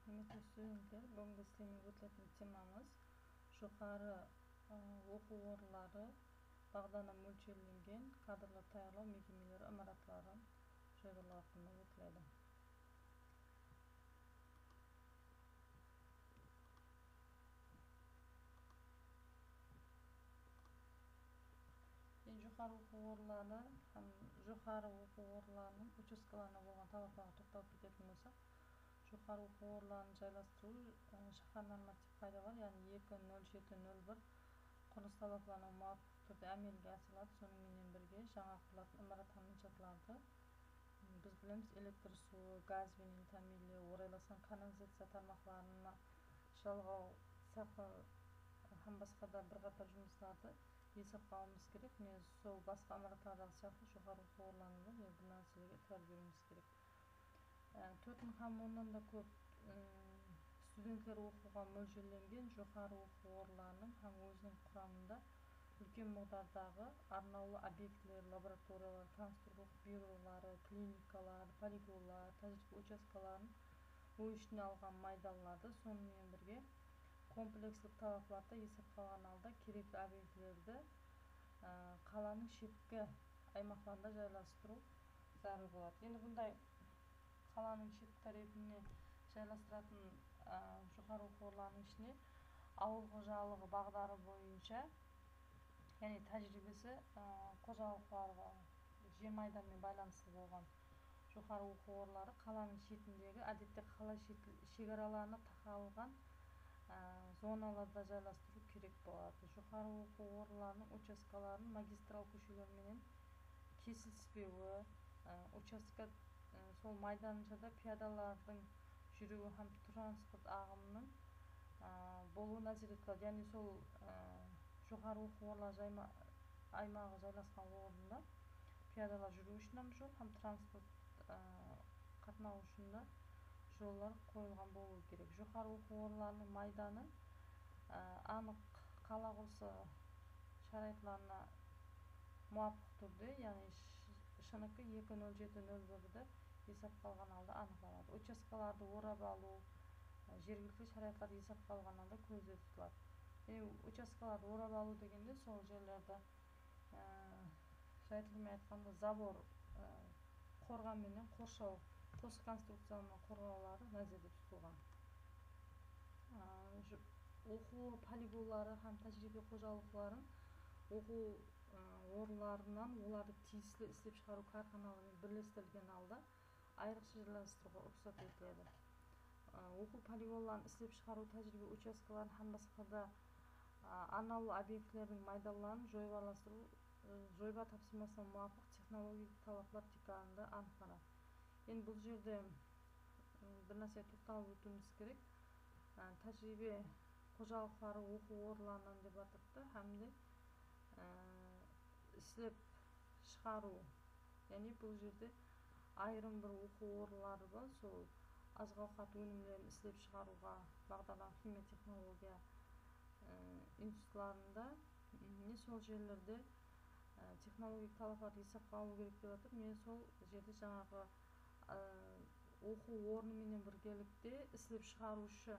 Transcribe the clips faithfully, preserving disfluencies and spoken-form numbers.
Құрметті студенттер, бүгінгі слайдқа өтілетін темамыз жоғары оқу орындары бағдарлама мөлшерленген кадрлар даярлау мекемелері имараттарын жайлау hakkında өтіледі. Жоғары оқу орындары һәм жоғары оқу орындарының учаскаларына болған талаптарға тоқталып кететін болсақ, жоғары оқу орындарын жайластыру шаһар норматив қағидалар, яғни екі нөл жеті нөл бір құрылыс талаптарына муафиқ түрде әмелге асырылады. Сонымен бірге жаңа құрылатын имарат һәм иншаатларды біз білеміз, электр суы, газбен ta'minlеу, орайласқан канализация тармақтарына жалғау һәм басқа да бірқатар жұмыстарды есепке алуымыз керек. Міне сол басқа имараттардағы сияқты жоғары оқу орындарында бұл нәрселерге э'тибар беруіміз керек. төрт мың һәм оннан да көп студенттер оқуға мөлшерленген жоғары оқу орындарының һәм өзінің құрамында үлкен миқдардағы арнаулы объектілер, лабораториялар, конструкторлық бюролары, клиникалар, полигонлар, тәжірибе учаскаларын ой ішіне алған майдаларды, сонымен бірге комплекслік талаптарды есепке алған алда керекті объектілерді қаланың шеткі аймақтарында жайластыру зарыл болады. Енді бұндай қаланың шеткі тарапіне жайластыратын жоғары оқу орындарының ішіне ауыл қожалығы бағдары бойынша, яғни тәжірибесі қожалықтарға жер майданмен байланысты болған жоғары оқу орындары қаланың шетіндегі, әдетте қала шекараларына тақалған зоналарда жайластыру керек болады. Жоғары оқу орындарының учаскаларын магистрал көшелермен кесіліспеуі, участка сол майданшада пиядалардың жүруі һәм транспорт ағымының болуы назар етіледі. Яғни сол жоғары оқу орындары аймағы жайласқан орында пиядалар жүру үшін жол һәм транспорт қатынау үшін жолдар қойылған болуы керек. Жоғары оқу орындарының майданы анық қала құрылысы шарайытларына муафиқ түрде, яғни ШНК екі нөл жеті нөл бірді есепке алған алда анықталады. Учаскаларды орап алу, жергілікті шарайытлар есепке алған алда көзде тұтылады. Учаскаларды орап алу дегенде сол жерлерді жайтылмай айтқанда забор, қорғанменен қоршау, тос конструкциямен қорғаулары назарда тұтылған. Оқу полигонлары һәм тәжірибе қожалықтарын оқу орындарынан оларды тиісті істеп шығару карханаларымен бірлестірілген алда айрықша жайластыруға рұқсат етіледі. Оқу полигонларын істеп шығару тәжірибе учаскаларын һәм басқа да арнаулы объектілердің майдаларын жойып араластыру жойба тапсырмасына муафиқ технологиялық талаптар тикарында анықталады. Енді бұл жерде бір нәрсе тоқталып өтуіміз керек. Тәжірибе қожалықтары оқу орындарынан деп атапты, һәм де істеп шығару. Яғни бұл жерде айрым бір оқу орындары бар, сол азық-ауқат өнімдерін істеп шығаруға бағдарланған химия технология институттарында міне сол жерлерде технологиялық талаптарды есепке алу керек деп атып, міне сол жерде жаңағы оқу орнымен біргелікте істеп шығарушы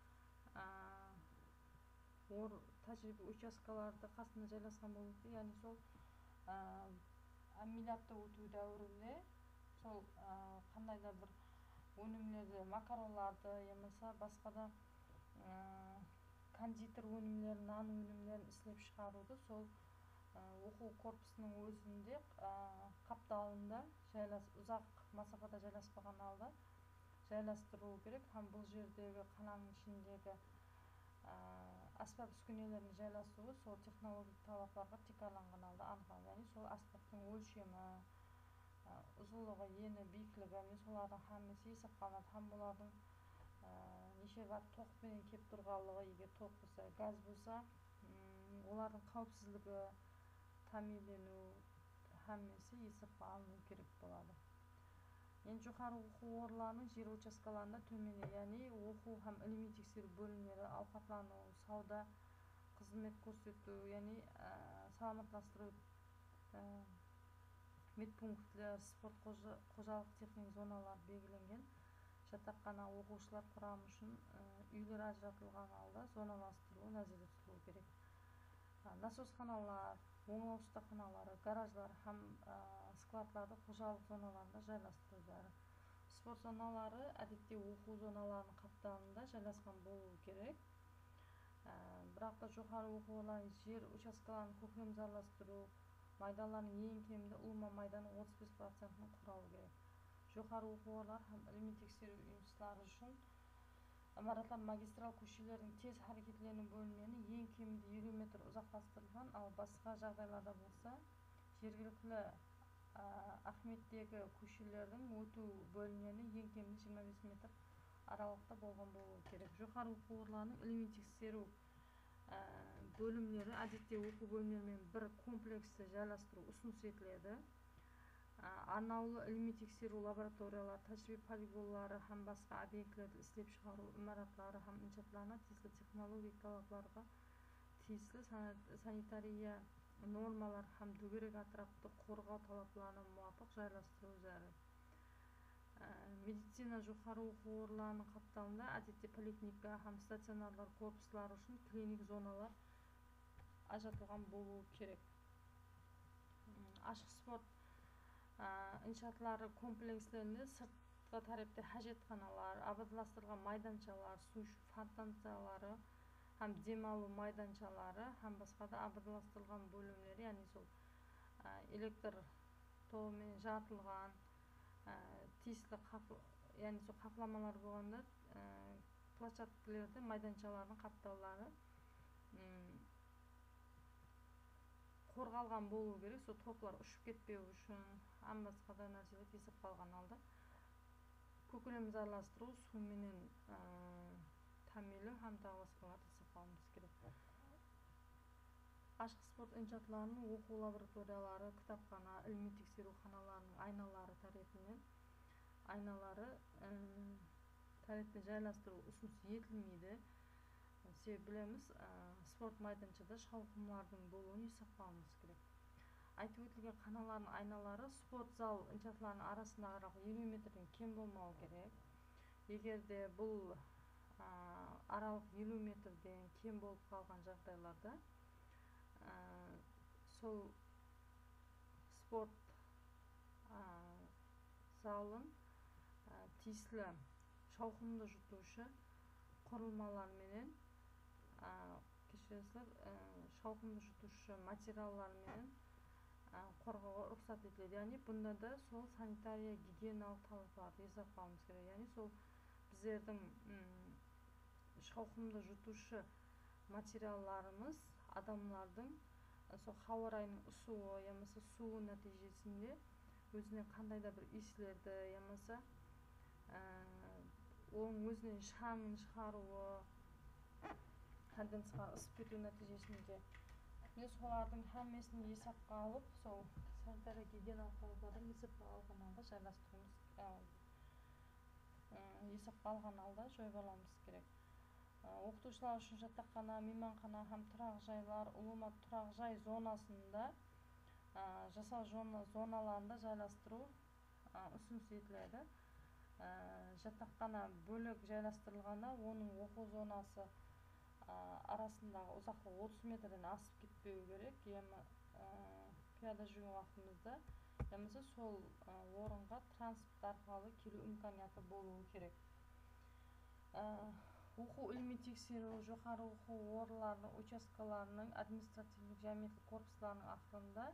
тәжірибе учаскаларды қасында жайласқан болуы керек. Яғни сол аммиляттау өту дәуірінде сол қандай да бір өнімдерді, макаронларды, емаса басқа да кондитер өнімдерін, нан өнімдерін істеп шығаруды сол оқу корпусының өзінде қапталында ұзақ масафада жайласпаған алда жайластыру керек. Һәм бұл жердегі қаланың ішіндегі аспап үскенелерін жайластыруы сол технологиялық талаптарға тикарланған алда анықталады. Яғни сол аспаптың өлшемі, ұзынлығы, ені, биіктігі, солардың һәммесі есепке алынады. Һәм олардың неше ватт тоқпен келіп тұрғанлығы, егер тоқ болса, газ болса, олардың қауіпсіздігі, ta'minлену һәммесі есепке алыну керек болады. Енді жоғары оқу орындарының жер учаскаларында төменде, яғни оқу һәм іліми тексеру бөлімдері, ауқатлану, сауда, қызмет көрсету, яғни саламаттандыру медпункттер, спорт қожалық техник зоналар белгіленген жатақхана окуучулар курамы үчүн үйлөр ажыратылган алда зоналаштыруу назарда тутулуу керек. Насосханалар, оңлоо устаканалары, гараждар һәм складларды кожалык зоналарында жайлаштыруу зарыл. Спорт зоналары адетте окуу зоналарынын капталында жайлашкан болуу керек. Бирок да жогору окуу орларынын жер участкаларын көкөмзарлаштыруу майданларынын эң кеминде улма майданын отуз беш процентин куралы керек. Жогору окуу орлары һәм илимий текшерүү уюмчулары үчүн имараттар магистраль көчөлөрдүн тез аракетленүү бөлүмүнөн эң кеминде элүү метр узакташтырылган, ал башка жагдайларда болсо жергиликтүү Ахметтеги көчөлөрдүн өтүү бөлүмүнөн эң кеминде жыйырма беш метр аралыкта болгон болуу керек. Жогору окуу орларынын илимий текшерүү бөлүмлөрү адетте окуу бөлүмлөрү менен бир комплексте жайлаштыруу усунуш этилет. Арналуу илимий текшерүү лабораториялары, тажрыйба полигонлары һәм башка объектилерди иштеп чыгаруу имараттары һәм иншаатларына тиешлүү технологиялык талаптарга тиешлүү санитария нормалар һәм дүгөрөк атрапты коргоо талаптарына муафак жайлаштыруу зарыл. Медицина жогору окуу орларынын капталында адетте поликлиника һәм стационарлар корпустулары үчүн клиник зоналар ажыратылган болуу керек. Ашык спорт иншаатлары комплекслеринде сырткы тарапта хажатканалар, абадалаштырылган майданчалар, суу ичүү фонтанчалары һәм дем алуу майданчалары һәм башка да абадалаштырылган бөлүмлөрү, яны сол электр тобу менен жаартылган тиешлүү яны сол капламалар болгондо площадкалерде майданчалардын капталдары коргалган болуу керек. Сол топлор учуп кетпөө үчүн ам башка да нерселер эсептелген алда көкөмзарлаштыруу, суу менен таамилөө һәм дагы башкаларды эсептебеш керек. Ашык спорт иншаатларынын окуу лабораториялары, китапкана, илимий текшерүү каналарынын айналары тарапынан айналары тарапынан жайлаштыруу усунуш этилмейди. Себеби билебиз, спорт майданчада шалкуумдардын болуун эсептебеш керек. Айтып өтүлгөн каналардын айналары спорт зал иншаатларынын арасындагы аралык элүү метрден кем болмоо керек. Эгерде бул аралык элүү метрден кем болуп калган жагдайларда сол спорт залын тиешлүү шалкуумду жутуучу курулмалар менен кечиресиздер, шалкуумду жутуучу материаллар менен коргоого уруксат этилет. Яны бунда да сол санитария гигиеналык талаптарды эсептебеш керек. Яны сол биздердин шалкуумду жутуучу материалларыбыз адамдардын сол хаба ырайынын ысуусу, я болбосо суу натыйжесинде өзүнө кандайдыр бир ислерди, я болбосо onun өзүнүн шаңын чыгаруу, андан тышкары ысып кетүү натыйжесинде мен солардын хаммесин эсепке алып, сол санитария гигиеналык талаптарын эсепке алган алда жайлаштырууубуз эсепке алган алда жойголамыз керек. Окутуучулар үчүн жатаккана, мейманкана һәм турак жайлар улума турак жай зонасында жасал зоналарында жайлаштыруу усунуш этилет. Жатаккана бөлөк жайлаштырылганда, онун окуу зонасы арасындагы узактык отуз метрден асып кетпөө керек. Эми пияда жүргөн убактыбызда, я болбосо сол орунга транспорт аркылуу келүү имканияты болуу керек. Окуу илимий текшерүү жогору окуу орларынын участкаларынын административдик жаамиятылык корпустарынын акырында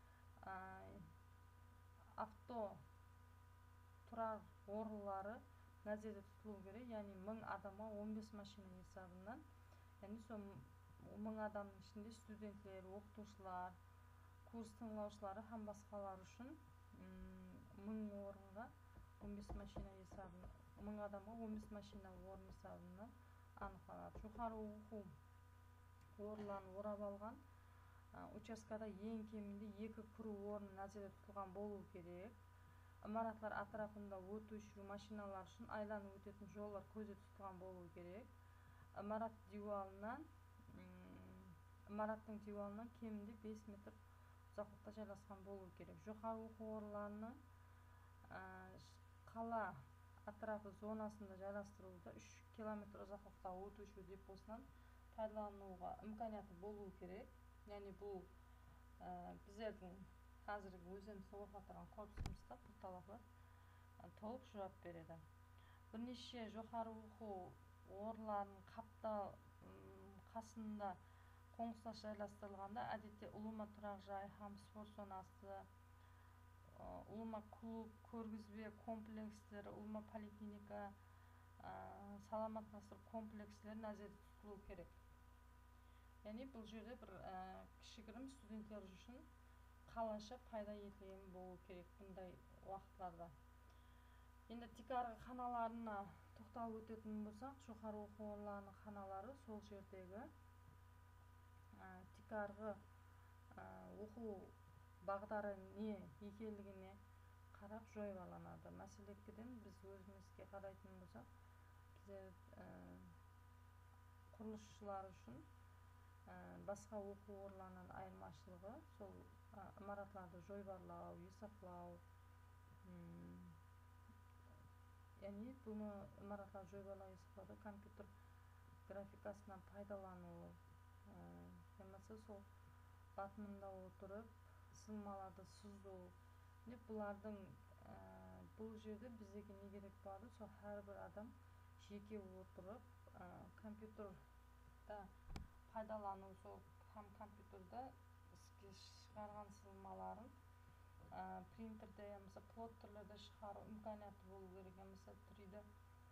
авто турар орлары назарда тутулуу керек. Яны миң адамга он беш машина эсебинен, яны сол миң адамдын ичинде студенттер, окутуучулар, курс тыңлоочулары һәм башкалар үчүн миң орунга он беш машина эсебинен, миң адамга он беш машина орун эсебинен аныкталат. Жогору окуу орларын урап алган участкада эң кеминде эки кирүү орун назарда тутулган болуу керек. Имараттар атрафында өтүүчү машиналар үчүн айланып өтөтүн жолдор көздө тутулган болуу керек. Имарат дивалынан имараттын дивалынан кеминде беш метр узактыкта жайгашкан болуу керек. Жогору окуу орларынын кала атырапы зонасында жайластырылууда үч километр узакlıkта өтүүчү депосунан пайдаланууга имканияты болуу керек. Яни бул биздердин азыркы өзүбүз окуп атырган корпусубузда бул талапка толук жооп берет. Бир нече жокары окуу орларынын каптал касында коңгусташ жайластырылганда адетте улума турак жай һәм спорт зонасы, улума клуб, көргүзмө комплекстери, улума поликлиника, саламаттык комплекслери назарда тутулуу керек. Яни бул жерде бир кичигирим студенттер үчүн калайша пайда этилген болуу керек мындай убакытларда. Енді тик аркы каналарына токтолуп өтөтүн болсак, жокары окуу орларынын каналары сол жердеги тик аркы окуу багдары эмне экенлигине карап жойбаланады. Маселекиден биз өзүбүзгө карайтын болсак, биздер курулушчулар үчүн башка окуу орларынан айырмачылыгы сол имаратларды жойбарлоо, юсаклоо. Яни буну имаратларды жойбарлоо, юсаклоодо компьютер графикасынан пайдалануу, болбосо сол батмунда отуруп сызмаларды сызуу. Булардын бул жерде биздеги эмне керек болду? Сол ар бир адам жеке отуруп компьютерда пайдалануу, сол компьютерда чыгарган сызмаларын принтерде, болбосо плоттерлерде чыгаруу имканияты болуу керек. Болбосо три дэ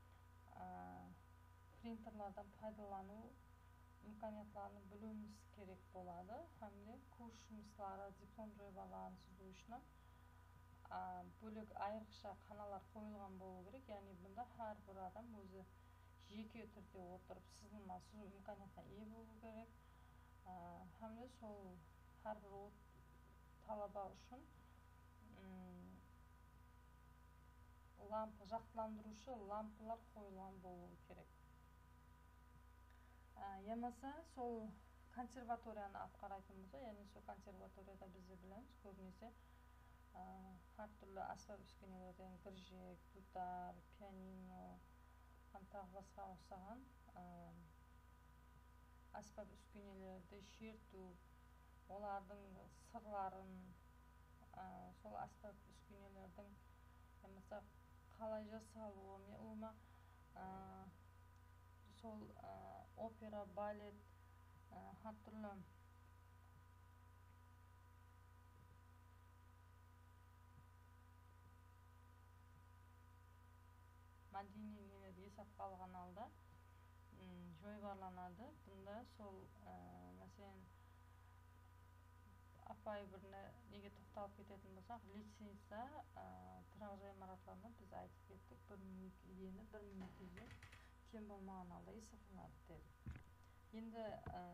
принтерлерден пайдалануу имканиятларын билүүбүз керек болду. Һәм эле курс жумуштары, диплом жойбаларын сызуу үчүн бөлөк айрыкча каналдар коюлган болуу керек. Яни мында ар бир адам өзү жеке түрдө отуруп сызма сызуу имканиятына ээ болуу керек. Һәм эле сол ар бир талаба үчүн лампа, жактыландыруучу лампалар коюлган болуу керек. Я болмаса сол консерваторияны алып карайтын болсок, яни сол консерваторияда биз билебиз, көп нерсе ар түрлүү аспап үскүнөлөрдөн гржек, дутар, пианино, антак башка окшогон аспап үскүнөлөрдү чертүү, олардын сырларын, сол аспап үскүнөлөрдүн болбосо калай жасалуу, улума сол опера, балет, ар түрлүү мадений нелерди эсепке алган алда жойбарланады. Бунда сол маселен апай бир неге токтолуп кететін болсак, лестница турак жай имаратларында биз айтып кеттик, бир ени бир миң эки жүз кем болмогон алда эсептелет дедик. Эndi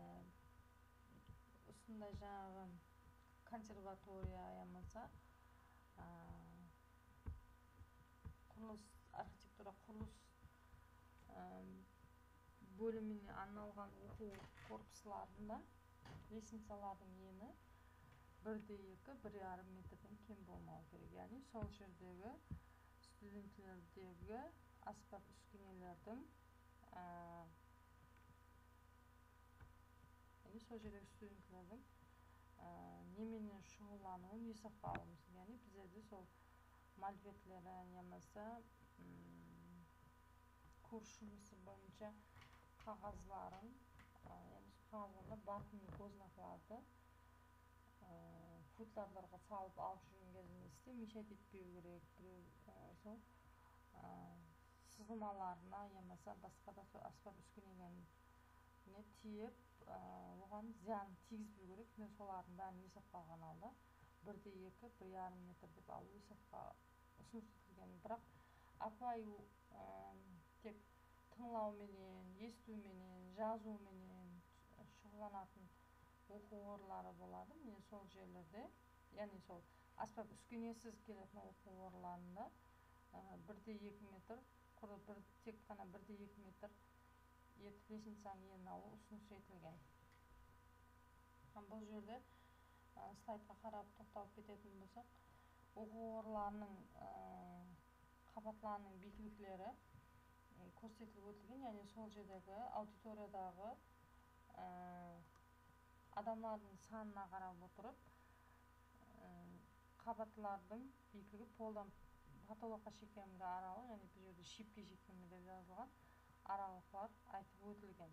ушундай жанагы консерватория, я болмаса курулуш архитектура курулуш бөлүмүнө арналган окуу корпустарында лестницалардын ени бир дэ эки, бир жарым метрден кем болмоо керек. Яни сол жердеги студенттердеги аспап үскүнөлөрдүн яни сол жердеги студенттердин эмне менен шугулдануун эсепке алабыз. Яни биздерде сол мольбертлерин, я болмаса курс жумушу боюнча кагазларын, яни сол кагаздарда батмун гознакларды футларларга салып алып жүргөн кезибизде мешать этпөө керек. Бирөө сол сызмаларына, я болмаса башка да сол аспап үскүнөлөрүнө тийип, оган зыян тийгизбөө керек. Мен солардын баарын эсепке алган алда бир дэ эки, бир жарым метр деп алуу эсепке усунуп этилген. Бирок апай тек тыңлоо менен, эстүү менен, жазуу менен шугулданатын окуу орлары болду. Мен сол жерлерде, яни сол аспап үскүнөсүз келетін окуу орларында бир дэ эки метр, тек гана бир дэ эки метр этип лестницанын энин алуу усунуш этилген. Бул жерде слайдка карап токтолуп кететін болсак, окуу орларынын қабатларының биіктіктері көрсетіліп өтілген, яғни сол жердегі аудиториядағы адамдардың санына қарап отырып қабатлардың биіктігі полдан потолокқа шекемгі аралық, яғни бұл жерде шипке шекемгі деп жазылған аралықтар айтып өтілген.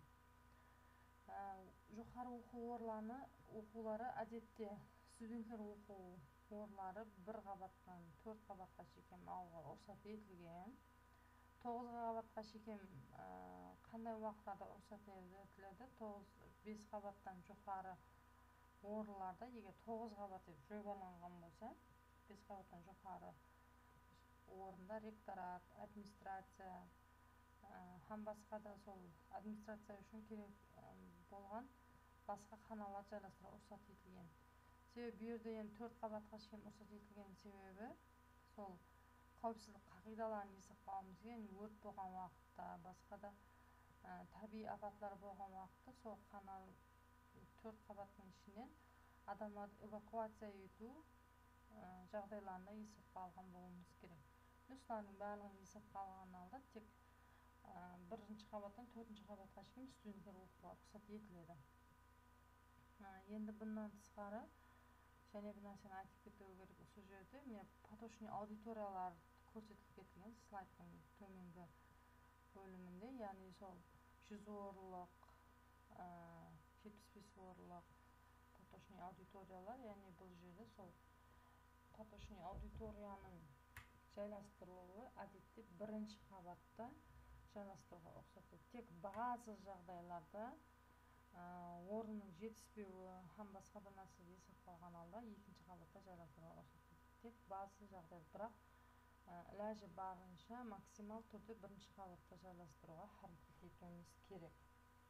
Жоғары оқу орындарының оқулары әдетте студенттер оқу орындары бір қабаттан төрт қабатқа шекем алуға рұқсат етілген. тоғыз қабатқа шекем қандай уақыттарда рұқсат етіледі? бес қабаттан жоғары орындарда, егер тоғыз қабат деп жобаланған болса, бес қабаттан жоғары орында ректорат, администрация һәм басқа да сол администрация үшін керек болған басқа қаналар жайластыруға рұқсат етілген. Себебі бұл жерде енді төрт қабатқа шейін рұқсат етілген себебі сол қауіпсіздік қағидаларын есепке алуымыз керек. Өрт болған уақытта, басқа да табиғи апатлар болған уақытта сол қанал төрт қабаттың ішінен адамдарды эвакуация ету жағдайларында есепке алған болуымыз керек. Осылардың барлығын есепке алған алда тек бірінші қабаттан төртінші қабатқа шейін студенттер оқуға рұқсат етіледі. Енді бұнан тысқары және бір нәрсені айтып кету керек. Осы жерде міне поточный аудиториялар көрсетіліп кетілген слайдтың төменгі бөлімінде, яғни сол жүз орындық, жетпіс бес орындық поточный аудиториялар, яғни бұл жерде сол поточный аудиторияның жайластырылуы әдетте бірінші қабатта жайластыруға рұқсат етіледі. Тек база жағдайларда орынның жетіспеуі һәм басқа да нәрсе есепке алған алда екінші қабатта жайластыруға рұқсат етіледі. Тек база жағдай, бірақ ләжі барынша максимал түрде бірінші қабатта жайластыруға әрекет етуіміз керек.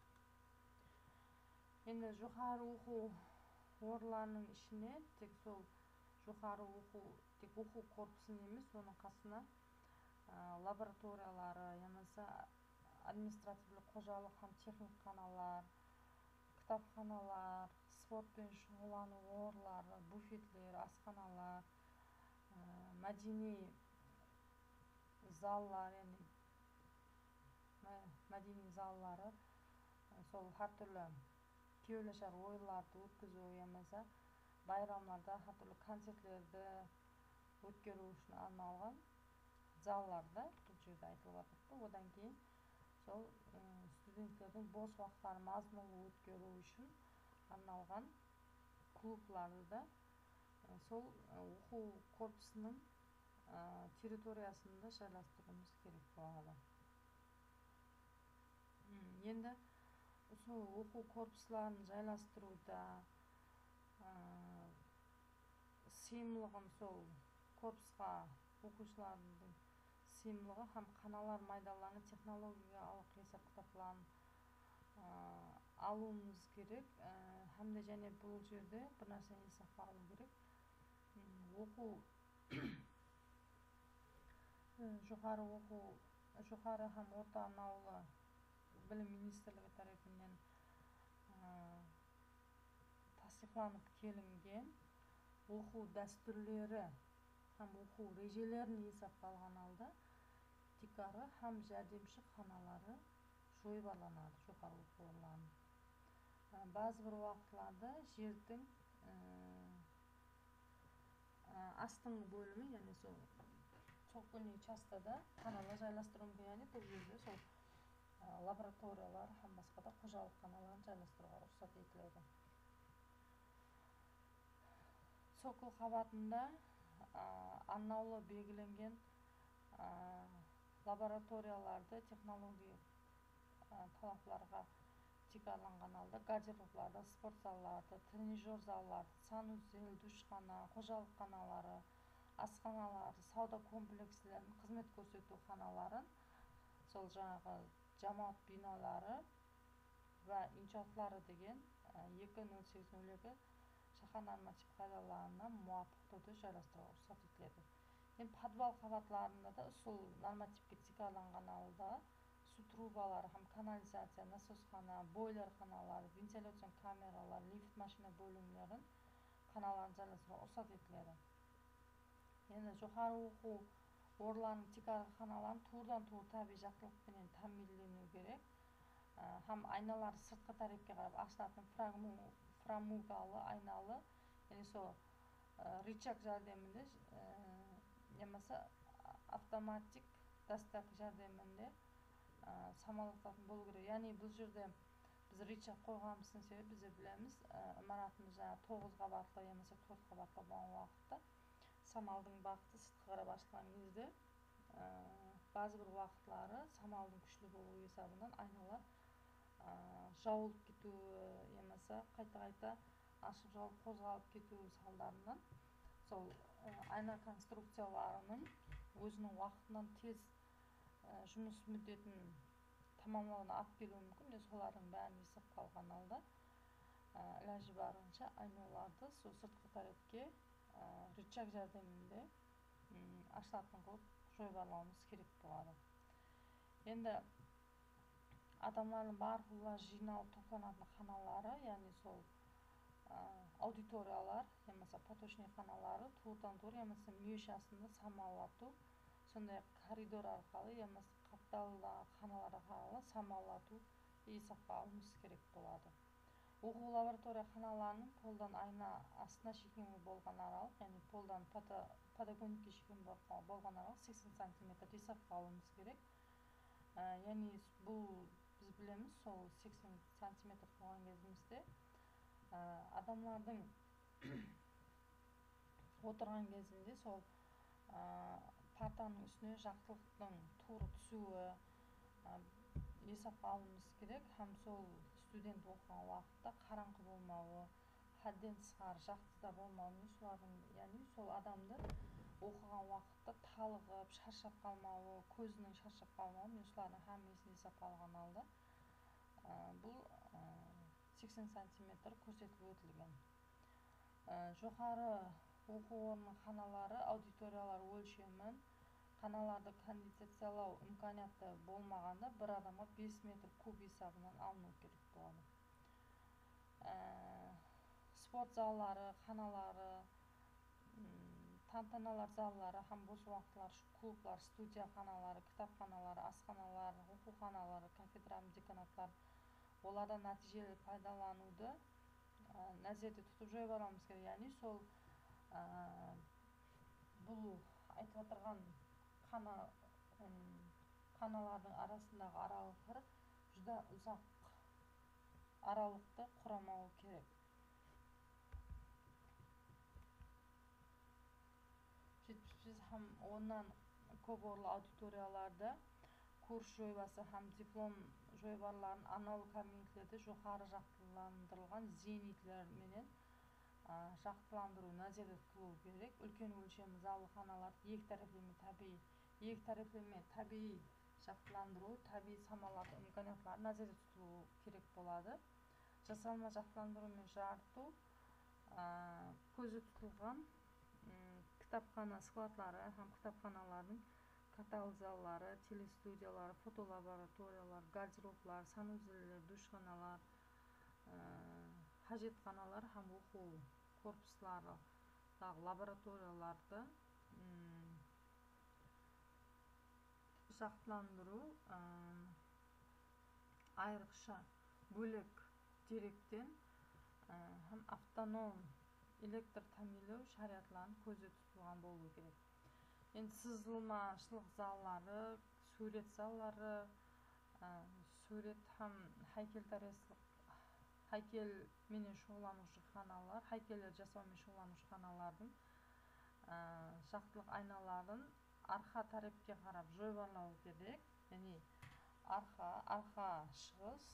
Енді жоғары оқу орындарының ішіне тек сол жоғары оқу, тек оқу корпусын емес, оның қасына лабораториялары, ямаса административлік қожалық һәм техникханалар, кітапханалар, спортпен шұғылдану орындары, буфетлер, асханалар, мәдени заллар, мәдени заллары, сол әртүрлі кеулешар ойларды өткізу, ямаса байрамlarda әртүрлі концертлерді өткеру үшін арналған залларда бұл жерде айтылып жатыр. Одан кейін сол студенттердің бос уақыттарын мазмұнды өткеру үшін арналған клубларды да сол оқу корпусының территориясында жайластыруымыз керек болады. Енді сол оқу корпусларын жайластыруда сыйымдылығын, сол корпусқа оқушылардың сыйымдылығы һәм қаналар майдаларының технологиялық есеп кітапларын алуымыз керек. Һәм де және бұл жерде бір нәрсені есепке алу керек. Оқу жоғары оқу, жоғары һәм орта арнаулы білім министрлігі тарапынан тасdiqlanып келінген оқу дәстүрлері һәм оқу режелерін есепке алған алда тикары һәм жәрдемші қаналары жойбаланады жоғары оқу орындарының. Базы бір уақытларда жердің астыңғы бөлімі, яғни сол цокольный частада қаналар жайластыру мүмкін, яғни бұл жерде сол лабораториялар һәм басқа да қожалық қаналарын жайластыруға рұқсат етіледі. Цокол қабатында арнаулы белгіленген лабораторияларды технология талаптарға тикарланған алда гардеробларды, спорт залларды, тренажер залларды, санузел, душхана, қожалық қаналары, асханаларды, сауда комплекслерін, қызмет көрсету қаналарын, сол жаңағы жамаат биналары ва иншаатлары деген екі нөл сегіз нөл екі шаһар норматив қағидаларына муафиқ түрде жайластыруға рұқсат етіледі. Енді подвал қабатларында да сол нормативке тикарланған алда су трубалары һәм канализация, насосхана, бойлер қаналары, вентиляцион камералар, лифт машина бөлімдерін қаналарын жайластыруға рұқсат етіледі. Енді жоғары оқу орланын тик арканаларын туурудан-туура табий жактылык менен тааминленүү керек. Ham айналары сырткы тарапка карап ачылатын фрамугалы айналы, яны сол рычаг жардамында немесе автоматик дастак жардамында самалаттатын болуу керек. Яны бул жерде биз рычаг койганыбыздын себеби биз билебиз, имаратыбыз жана тогуз кабаттуу немесе төрт кабаттуу болгон убакытта самалдын багыты сырткы карап ачылган кезде баазы бир убакытлары самалдын күчтүү болуу эсебинен айнала жабылып кетүү эмесе кайта-кайта ачып жабылып козголуп кетүү салдарынан сол айна конструкцияларынын өзүнүн убактынан тез жумуш мөддөтүн тамамлаганына алып келүү мүмкүн. Солардын баарын эсепке алган алда илажы барынча айналарды сол сырткы тарапка рычаг жардамында ачылатын кылып жойбарлообуз керек болот. Эndi адамдардын баардыгы жыйналып топлонатын каналары, яны сол аудиториялар, эмесе поточный каналары туурудан-туура эмесе мүйөшасында самаллатуу, сондай коридор аркылуу эмесе капталдагы каналар аркылуу самаллатуу эсепке алуубуз керек болот. Окуу лаборатория каналарынын полдон айна астына чекимиги болгон аралык, яны полдон подоконникке чекими болгон аралык сексен сантиметр эсепке алуубуз керек. Яны бул биз билебиз, сол сексен сантиметр болгон кезимизде адамдардын отурган кезинде сол партанын үстүнө жактылыктын туура түсүүгө эсепке алуубуз керек. Һәм сол студент окуган убакытта караңгы болмогу, хадден тышкары жактырда болмогу, шулардын, яны сол адамды окуган убакытта талыгып, шаршап калмабы, көзүнүн шаршап калмабы, шулардын хаммасин эсепке алган алда бул сексен сантиметр көрсөтүлүп өтүлгөн. Жокары окуу орнунун каналары, аудиториялар өлчөмүн каналарды конденсациялоо имканияты болмаганда бир адамга беш метр куб эсебинен алынуу керек болот. Спорт заллары, каналары, тантаналар заллары һәм бош убакытлар, клублар, студия каналары, китапканалар, асканалар, окууканалар, кафедра, деканатлар олардан натыйжелүү пайдаланууду назерде тутуп жойболообуз керек. Яны сол бул айтып атырган каналардын арасындагы аралыктар жуда узак аралыкты курамагы керек. жетимиш беш һәм ондан көп орлуу аудиторияларда курс жойбасы һәм диплом жойбарларын аналог кабинеттерде жокары жактыландырылган зенитлер менен жактыландыруу назерде тутулуу керек. Үлкөн өлчөмү залдуу каналарды эки тараптуу табий, эки тараптуу табий жактыландыруу, табий самаллатуу имканияттары назерде тутулуу керек болот. Жасалма жактыландыруу менен жартуу көзү тутулган китапкана складдары һәм китапканалардын каталог заллары, телестудиялар, фотолабораториялар, гардероблар, санузелдер, душканалар, хажетканалар һәм окуу корпустарындагы лабораторияларды жактыландыруу айрыкча бөлөк деректен һәм автоном электр тааминдөө шариятларын көздө тутулган болуу керек. Энд сызылмачылык заллары, сүрөт заллары, сүрөт һәм хайкелтараслык, хайкел менен шугуллануучу каналар, хайкелдер жасоо менен шугуллануучу каналардын жактылык айналарын арка тарапка карап жойбарлоо керек. Яны арка, арка чыгыс,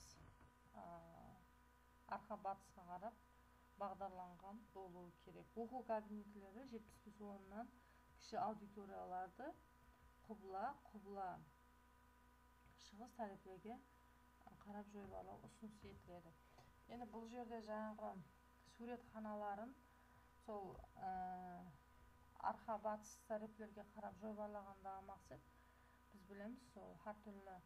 арка батыска карап багдарланган болуу керек. Окуу кабинетлери жетимиш беш орундан киши аудиторияларды кубла, кубла чыгыс тарапеге карап жойбарлоо усунуш этилет. Эми бул жерде жанагы сүрөт каналарын сол арка батыш тараплерге карап жойбарлагандагы максат биз билебиз, сол ар түрлүү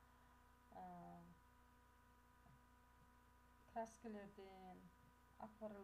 краскалерден, акварель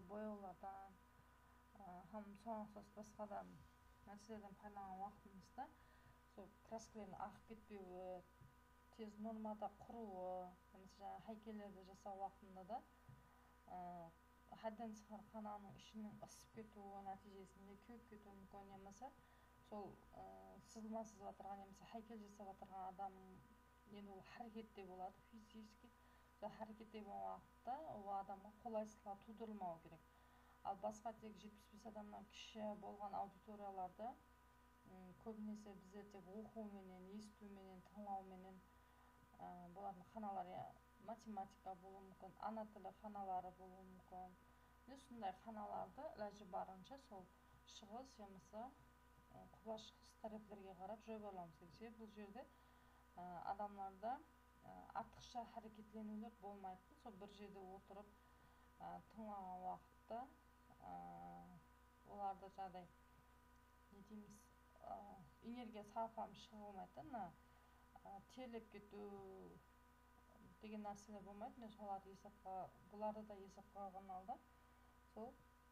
сол краскалардың ағып кетпеуі, тез нормада құруы, немесе жаңағы хайкелерді жасау уақытында да haddan тысқары қананың ішінің ысып кетуі нәтижесінде кеуіп кетуі мүмкін. Немесе сол сызылма сызып жатырған немесе хайкел жасап жатырған адам енді ол харекетте болады, физически сол харекетте болған уақытта ол адамға қолайсыздықтар тудырылмауы керек. Ал басқа тек жетпіс бес адамнан кіші болған аудиторияларда көбінесе біздер тек оқуменен, естуменен, тыңлауменен болатын қаналар, математика болуы мүмкін, ана тілі қаналары болуы мүмкін. Сондай қаналарды ләжі барынша сол шығыс, немесе құбылаш шығыс тәрәптерге қарап жобалауымыз керек. Себебі бұл жерде адамlarda артықша харекетленулер болмайды. Сол бір жерде отырып тыңлаған уақытта оларда жағдай не дейміз, энергия сарқылам шығылмайды, терлеп кету деген нәрселер болмайды. Мен соларды есепқа, бұларды да есепке алған алда сол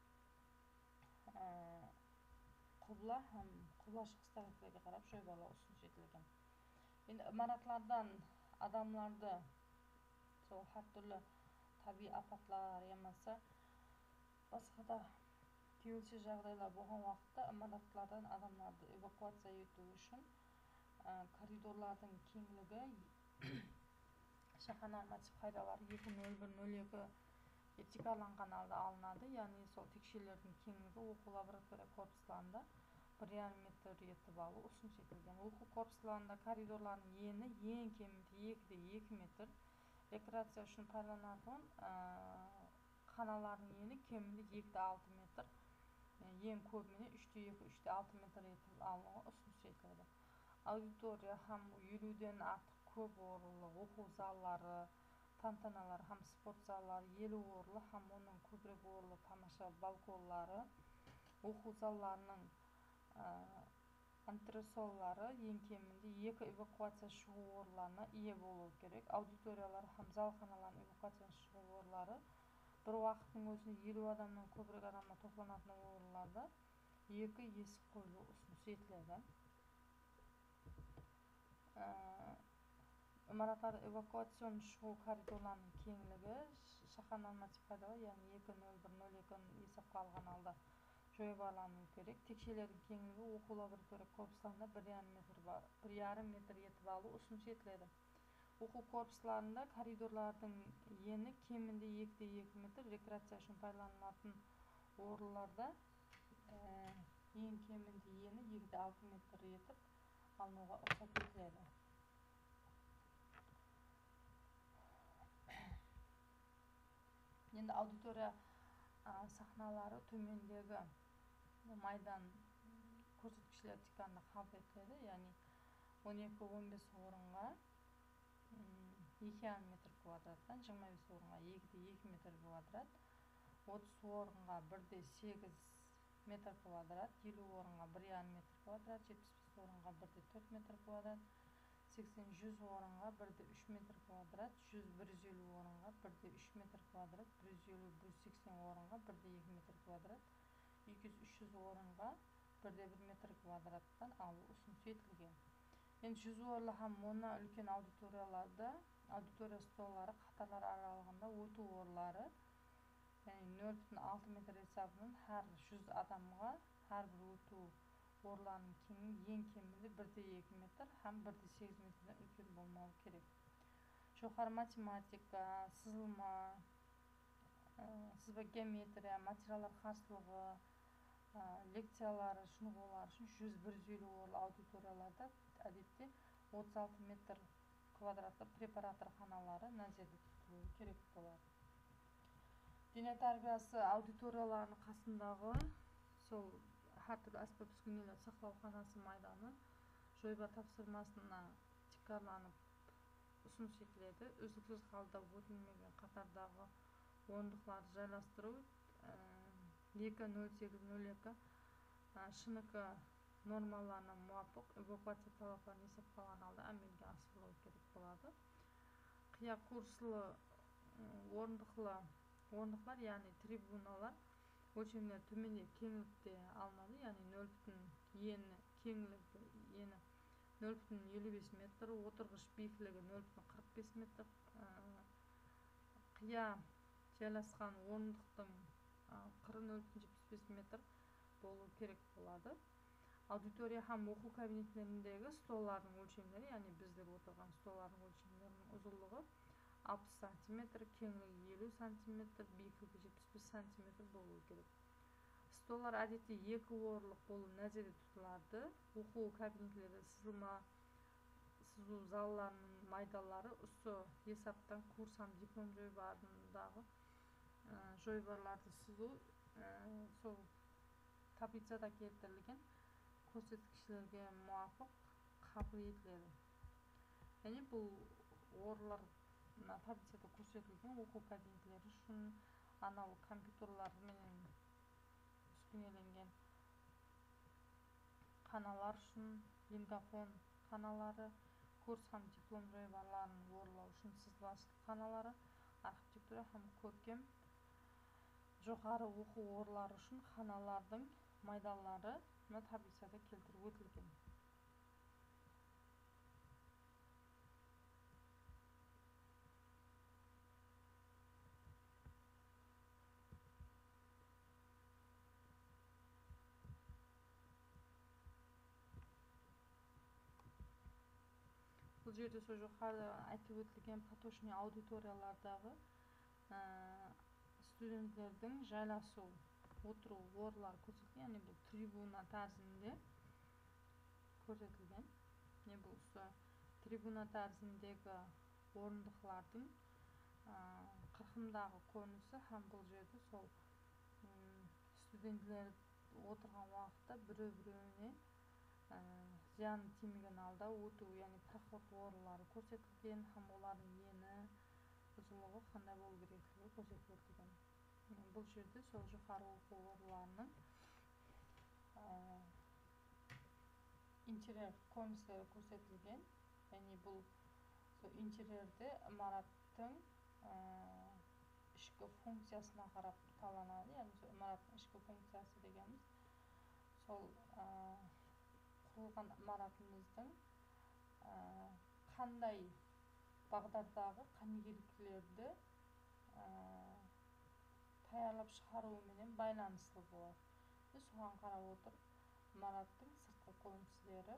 құбыла һәм құбыла шығыс тәрәптерге қарап жобалау ұсыныс етілген. Енді имараттардан адамларды сол әртүрлі табиғи апатлар, емесі басқа да келеңсіз жағдайлар болған уақытта имараттардан адамдарды эвакуация ету үшін коридорлардың кеңлігі шаһар норматив қағидалары екі нөл бір нөл екі этикаланған алда алынады. Яғни сол текшелердің кеңлігі оқу лаборатория корпусларында бір жарым метр етіп алу ұсыныс етілген. Оқу корпусларында коридорлардың ені ең кемінде екі де екі метр, рекреация үшін пайдаланылатын қаналардың ені кемінде екі де алты метр, ең көбіне үш те екі үш те алты метр етіп алуға ұсыныс етіледі. Аудитория һәм елуден артық көп орынлы оқу заллары, тантаналар һәм спорт заллары, елу орынлы һәм оның көбірек орынлы тамаша балконлары, оқу залларының антресоллары ең кемінде екі эвакуация шығу орындарына ие болуы керек. Аудиториялар һәм залханалардың эвакуация шығу орындары бір уақыттың өзінде елу адамнан көбірек адамға топланатын орындарда екі есік қойылуы ұсыныс етіледі. Имараттар эвакуацион шығу коридорларының кеңлігі шаһар норматив қағидалары, яғни екі нөл бір нөл екі есепке алған алда жобалануы керек. Текшелердің кеңлігі оқу лаборатория корпусларында бір жарым метр етіп алу ұсыныс етіледі. Оқу корпусларында коридорлардың ені кемінде екі де екі метр, рекреация үшін пайдаланылатын орындарда ең кемінде ені екі де алты метр етіп алынуға рұқсат етіледі. Енді аудитория сахналары төмендегі майдан көрсеткіштер тиканында қабыл етіледі. Яғни он екі он бес орынға екі жарым метр квадраттан, жиырма бес орынға екі де екі метр квадрат, отыз орынға бір де сегіз метр квадрат, елу орынға бір жарым метр квадрат, жетпіс бес орынға бір де төрт метр квадрат, сексен жүз орынға бір де үш метр квадрат, жүз бір жүз елу орынға бір де үш метр квадрат, бір жүз елу бір жүз сексен орынға бір де екі метр квадрат, екі жүз үш жүз орынға бір де бір метр квадраттан алу ұсыныс етілген. Енді жүз орынлы һәм оннан үлкен аудиторияларда аудитория столлары қатарлар аралығында өту орынлары, яғни нөл бүтін алты метр есебінен әр жүз адамға әрбір өту орындарының кеңі ең кемінде бір де екі метр һәм бір де сегіз метрден үлкен болмауы керек. Жоғары математика, сызылма, сызба геометрия, материалдар қарсылығы, лекциялары, жинғаулар үшін жүз бір жүз елу орынлы аудиторияларда әдетте отыз алты метр квадратты препаратор қаналары назарда тұтылуы керек болады. Дене тәрбиесі аудиторияларының қасындағы сол әртүрлі аспап үскенелер сақтау қанасы майданы жойба тапсырмасына тикарланып ұсыныс етіледі. Үздіксіз қабылдап өтілмеген қатардағы орындықтарды жайластыру екі нөл сегіз нөл екі ШНК нормаларына муафиқ эвакуация талаптарын есепке алған алда әмелге асырылуы керек болады. Қия курслы орындықлы орындықтар, яғни трибуналар өлшемдері төменде кеңлікте алынады, яғни нөл бүтін ені кеңлігі ені нөл бүтін элүү беш метр, отургуч бийиклиги нөл бүтүн кырк беш метр, кыя жайлашкан орындуктун кыры нөл бүтүн жетимиш беш метр болуу керек болот. Аудитория һәм окуу кабинеттериндеги столлардын өлчөмдөрү, яғни биздер отурган столлардын өлчөмдөрүнүн узунлугу алпыс сантиметр, кеңлиги элүү сантиметр, бийиклиги жетимиш беш сантиметр болуу керек. Столлар адетте эки орулук болуу назарда тутулат. Окуу кабинетлери сызылма сызуу залларынын майдалары УСО эсаптан курс һәм диплом жойбарындагы жойбарларды сызуу сол таблицада келтирилген көрсөткүчтөргө муафык кабыл этилет. Яғни бул оорулар таблицада көрсөтүлгөн окуу кабинетлери үчүн, аналог компьютерлар менен үскүнөленген каналар үчүн, лингафон каналары, курс һәм диплом жойбарларын оорулоо үчүн сызылач каналары, архитектура һәм көркөм жогору окуу оорулары үчүн каналардын майдалары таблицада келтирип өтүлгөн. Бул жерде со жокоруда айтып өтүлгөн поточный аудиториялардагы студенттердин жайлашуу, отуруу оорулары көрсөтүлгөн, яғни бул трибуна тарзинде көрсөтүлгөн. Бул трибуна тарзиндеги орундуклардын кыркымдагы көрүнүшү һәм бул жерде сол студенттер отурган убакытта бирөө бирөөүнө зыяны тиймеген алда өтүү, яғни проход оорулары көрсөтүлгөн һәм алардын эни, узунлугу кандай болуу керектиги көрсөтүп өтүлгөн. Бул жерде сол жокору окуу ооруларынын интерьер көрүнүштөрү көрсөтүлгөн. Яғни бул интерьерде имараттын ички функциясына карап таланат. Яғни имараттын ички функциясы дегенибиз сол курулган имаратыбыздын кандай багдардагы камегейликтерди даярдап чыгаруу менен байланыштуу болот. Суга карап отуруп имараттын сырткы көрүнүштөрү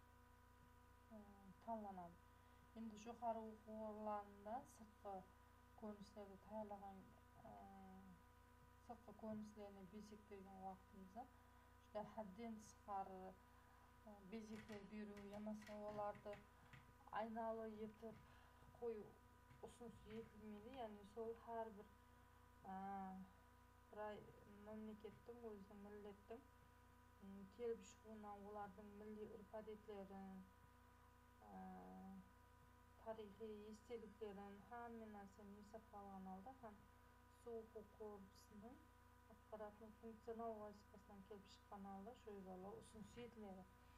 таланат. Эми жокору окуу ооруларында сырткы көрүнүштөрдү даярлаган сырткы көрүнүштөрүнө безек берген убактыбызда juda hadden тышкары безектер берүү, я болбосо аларды айналы этип коюу усунсуз этилмейли. Яғни сол ар бир мамлекеттин, өзүнүн миллеттин келип чыгууна, улардын милдий урп-адеттерин, тарыхый эстеликтерин hamma нерсени эсепке алган алда һәм окуу корпусунун аткаратын функционал вазифасынан келип чыккан алда жойбарлоо усунсуз этилет.